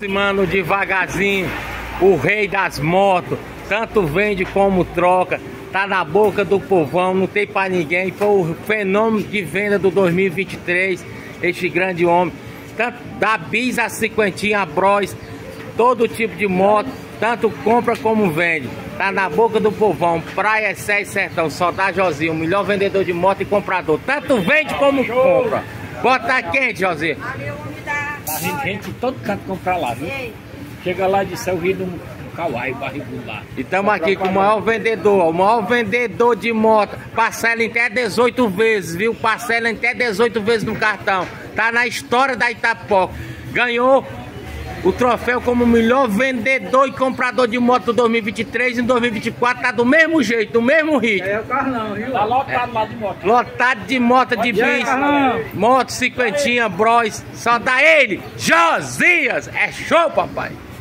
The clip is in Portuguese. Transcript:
Mano, devagarzinho, o rei das motos, tanto vende como troca, tá na boca do povão, não tem pra ninguém. Foi o fenômeno de venda do 2023, este grande homem, tanto da bis a cinquentinha, a Bros, todo tipo de moto, tanto compra como vende, tá na boca do povão. Praia 6 Sertão, só dá Josinho, o melhor vendedor de moto e comprador, tanto vende como compra. Bota quente, Josinho. Tá vindo gente de todo canto comprar lá, viu? Chega lá de céu, vindo um Kawai, barrigudo lá. E estamos aqui com o maior vendedor de moto. Parcela em até 18 vezes, viu? Parcela em até 18 vezes no cartão. Tá na história da Itapoca. Ganhou o troféu como melhor vendedor e comprador de moto do 2023. Em 2024 tá do mesmo jeito, do mesmo ritmo. É o Carlão, viu? Tá lotado lá de moto. Lotado de moto de bis, moto cinquentinha, Bros. Só dá ele, Josias. É show, papai.